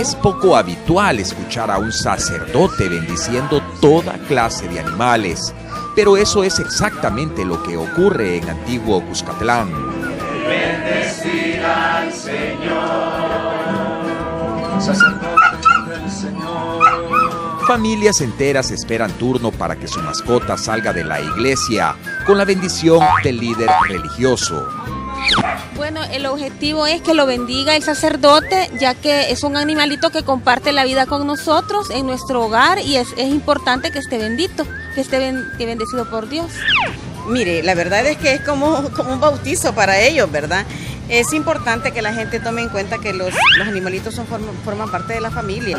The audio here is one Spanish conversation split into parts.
Es poco habitual escuchar a un sacerdote bendiciendo toda clase de animales, pero eso es exactamente lo que ocurre en Antiguo Cuscatlán. Bendecir al Señor, sacerdote del Señor. Familias enteras esperan turno para que su mascota salga de la iglesia con la bendición del líder religioso. Bueno, el objetivo es que lo bendiga el sacerdote, ya que es un animalito que comparte la vida con nosotros en nuestro hogar y es importante que esté bendito, que esté bendecido por Dios. Mire, la verdad es que es como un bautizo para ellos, ¿verdad? Es importante que la gente tome en cuenta que los animalitos forman parte de la familia.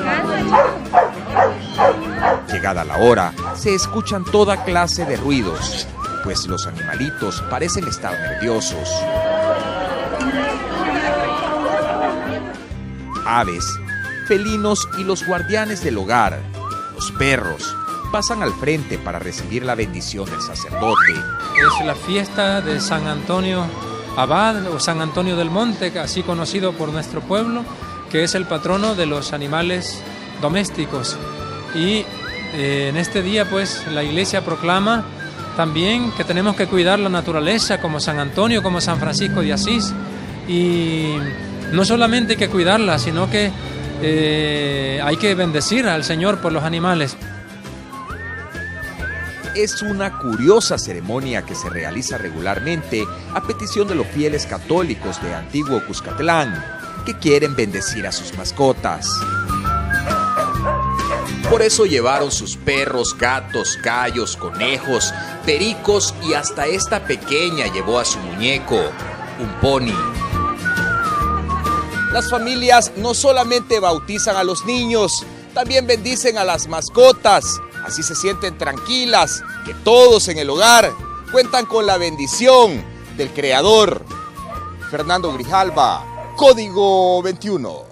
Llegada la hora, se escuchan toda clase de ruidos, pues los animalitos parecen estar nerviosos. Aves, felinos y los guardianes del hogar, los perros, pasan al frente para recibir la bendición del sacerdote. Es la fiesta de San Antonio Abad o San Antonio del Monte, así conocido por nuestro pueblo, que es el patrono de los animales domésticos. Y en este día pues la iglesia proclama también que tenemos que cuidar la naturaleza como San Antonio, como San Francisco de Asís. Y no solamente hay que cuidarla, sino que hay que bendecir al Señor por los animales. Es una curiosa ceremonia que se realiza regularmente a petición de los fieles católicos de Antiguo Cuscatlán, que quieren bendecir a sus mascotas. Por eso llevaron sus perros, gatos, gallos, conejos, pericos y hasta esta pequeña llevó a su muñeco, un pony. Las familias no solamente bautizan a los niños, también bendicen a las mascotas. Así se sienten tranquilas que todos en el hogar cuentan con la bendición del Creador. Fernando Grijalva, Código 21.